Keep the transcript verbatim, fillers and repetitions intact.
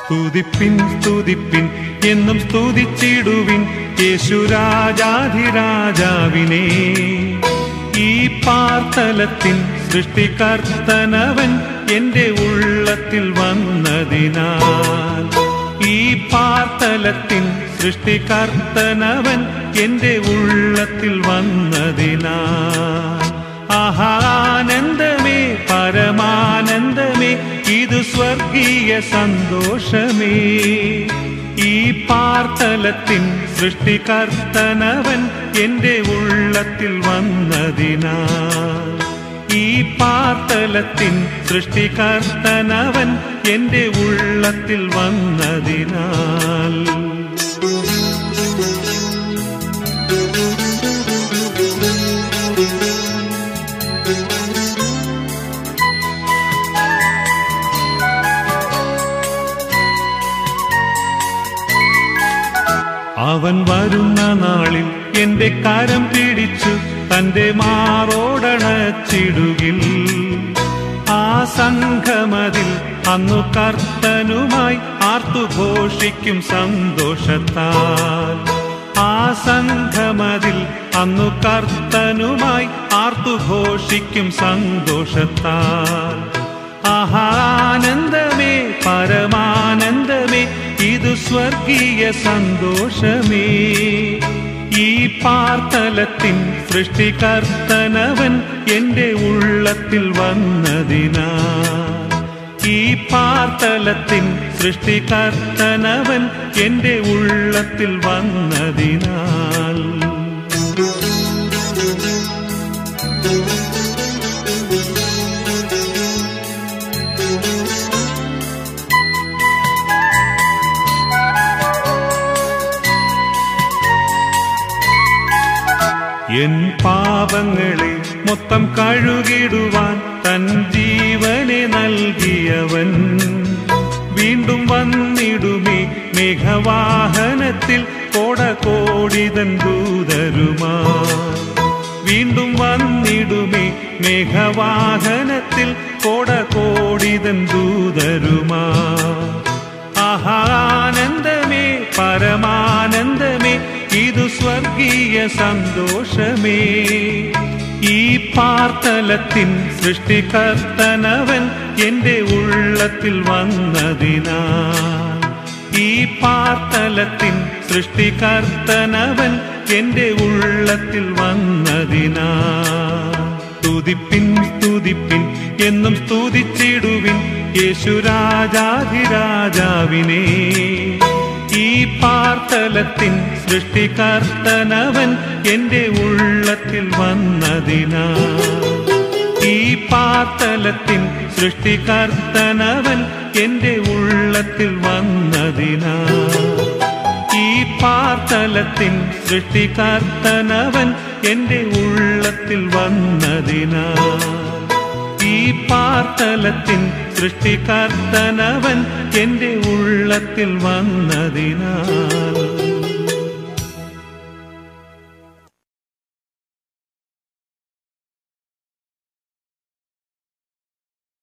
സ്തുതിപ്പിൻ സ്തുതിപ്പിൻ എന്നും സ്തുതിച്ചിടുവിൻ യേശുരാജാധിരാജാവിനെ. ഈ പാർത്തലത്തിൻ സൃഷ്ടികർത്തനവൻ എന്റെ ഉള്ളത്തിൽ വന്നതിനാൽ. ഈ പാർത്തലത്തിൻ സൃഷ്ടികർത്തനവൻ എന്റെ ഉള്ളത്തിൽ വന്നതിനാൽ. ആഹാനന്ദമേ പരമാനന്ദമേ ഇത് സ്വർഗീയ സന്തോഷമേ. ഈ പാർത്തലത്തിൻ സൃഷ്ടികർത്തനവൻ എന്റെ ഉള്ളത്തിൽ വന്നതിനാൽ. ഈ പാർത്തലത്തിൻ സൃഷ്ടികർത്തനവൻ എന്റെ ഉള്ളത്തിൽ വന്നതിനാൽ. അവൻ വരുന്ന നാളിൽ എന്റെ കരം പിടിച്ചു തന്റെ മാറോടണച്ചിടുകിൽ. ആ സംഘമതിൽ അന്നു കർത്തനുമായി ആർത്തുഘോഷിക്കും സന്തോഷത്താൽ. ആ സംഘമതിൽ അന്നു കർത്തനുമായി ആർത്തുഘോഷിക്കും സന്തോഷത്താൽ. ആഹാനന്ദമേ പരമാനന്ദമേ ഇത് സ്വർഗീയ സന്തോഷമേ. ഈ പാർത്തലത്തിൻ സൃഷ്ടികർത്തനവൻ എന്റെ ഉള്ളത്തിൽ വന്നതിനാൽ. ഈ പാർത്തലത്തിൻ സൃഷ്ടികർത്തനവൻ എന്റെ ഉള്ളത്തിൽ വന്നതിനാൽ. എൻ പാപങ്ങളെ മൊത്തം കഴുകിടുവാൻ തൻ ജീവനെ നൽകിയവൻ. വീണ്ടും വന്നിടുമേ മേഘവാഹനത്തിൽ കോടകോടിതൻ ദൂതരുമാ. വീണ്ടും വന്നിടുമേ മേഘവാഹനത്തിൽ കോടകോടിതൻ ദൂതരുമാ. ആഹാനന്ദമേ പരമാനന്ദമേ ഇതു സ്വർഗീയ സന്തോഷമേ. ഈ പാർത്തലത്തിൻ സൃഷ്ടികർത്തനവൻ എന്റെ ഉള്ളത്തിൽ വന്നതിനാൽ. ഈ പാർത്തലത്തിൻ സൃഷ്ടികർത്തനവൻ എന്റെ ഉള്ളത്തിൽ വന്നതിനാൽ. സ്തുതിപ്പിൻ സ്തുതിപ്പിൻ എന്നും സ്തുതിച്ചിടുവിൻ യേശുരാജാധിരാജാവിനെ. ഈ പാർത്തലത്തിൻ സൃഷ്ടികർത്തനവൻ എന്റെ ഉള്ളത്തിൽ വന്നതിനാൽ. ഈ പാർത്തലത്തിൻ സൃഷ്ടികർത്തനവൻ എന്റെ ഉള്ളത്തിൽ വന്നതിനാൽ. ഈ പാർത്തലത്തിൻ സൃഷ്ടികർത്തനവൻ എന്റെ ഉള്ളത്തിൽ വന്നതിനാൽ. ഈ പാർത്തലത്തിൻ സൃഷ്ടികർത്തനവൻ എന്റെ ഉള്ളത്തിൽ വന്നതിനാൽ.